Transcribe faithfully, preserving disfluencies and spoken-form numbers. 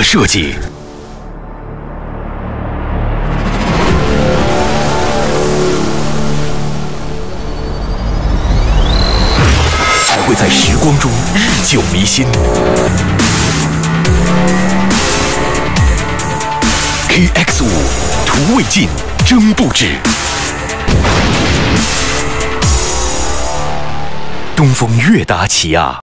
设计，才会在时光中日久弥新。K X 五图未尽，真不止。东风悦达起亚。